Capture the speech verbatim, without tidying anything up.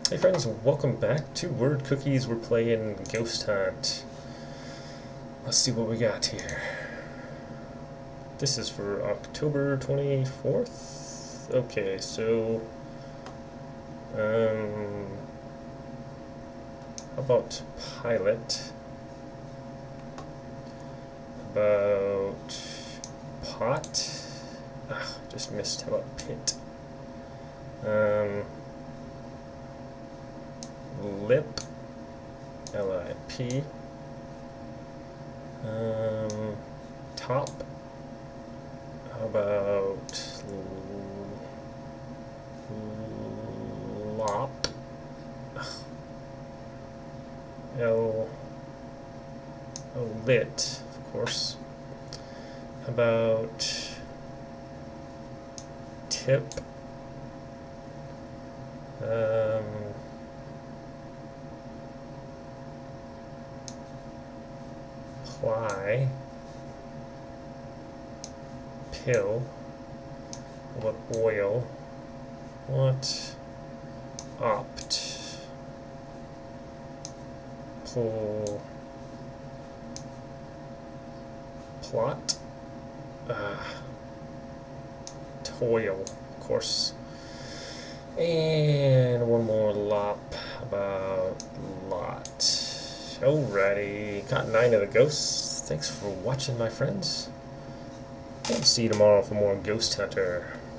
Hey friends, welcome back to Word Cookies. We're playing Ghost Hunt. Let's see what we got here. This is for October twenty-fourth. Okay, so um how about pilot? About pot? Ah, just missed. How about pit? Um Lip, L I P, um, top, how about lop, L, oh, lit, of course, how about tip, um, ply, pill, what oil, what opt, pull, plot, uh, toil, of course, and one more lop, about lot. Alrighty, got nine of the ghosts. Thanks for watching, my friends. And see you tomorrow for more Ghost Hunter.